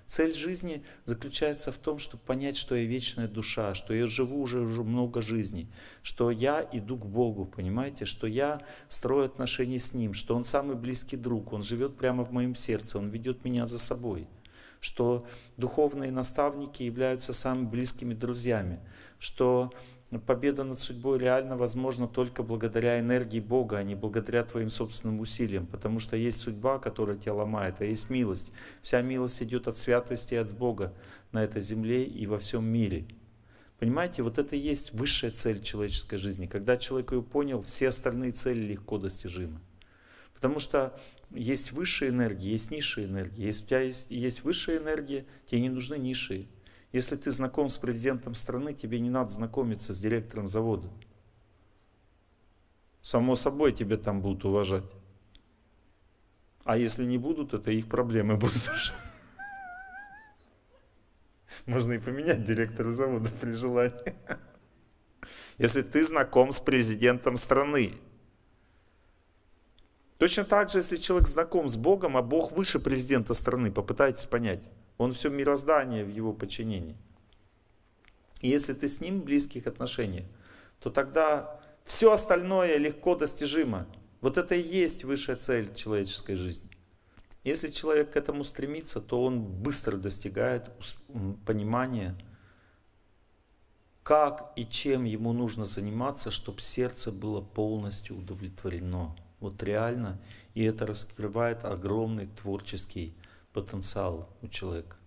Цель жизни заключается в том, чтобы понять, что я вечная душа, что я живу уже много жизней, что я иду к Богу, понимаете, что я строю отношения с Ним, что Он самый близкий друг, Он живет прямо в моем сердце, Он ведет меня за собой, что духовные наставники являются самыми близкими друзьями, что победа над судьбой реально возможна только благодаря энергии Бога, а не благодаря твоим собственным усилиям. Потому что есть судьба, которая тебя ломает, а есть милость. Вся милость идет от святости и от Бога на этой земле и во всем мире. Понимаете, вот это и есть высшая цель человеческой жизни. Когда человек ее понял, все остальные цели легко достижимы. Потому что есть высшие энергии, есть низшие энергии. Если у тебя есть высшая энергия, тебе не нужны низшие. Если ты знаком с президентом страны, тебе не надо знакомиться с директором завода. Само собой, тебя там будут уважать. А если не будут, это их проблемы будут уже. Можно и поменять директора завода при желании. Если ты знаком с президентом страны. Точно так же, если человек знаком с Богом, а Бог выше президента страны, попытайтесь понять. Он все мироздание в его подчинении. И если ты с ним в близких отношениях, то тогда все остальное легко достижимо. Вот это и есть высшая цель человеческой жизни. Если человек к этому стремится, то он быстро достигает понимания, как и чем ему нужно заниматься, чтобы сердце было полностью удовлетворено. Вот реально. И это раскрывает огромный творческий потенциал у человека.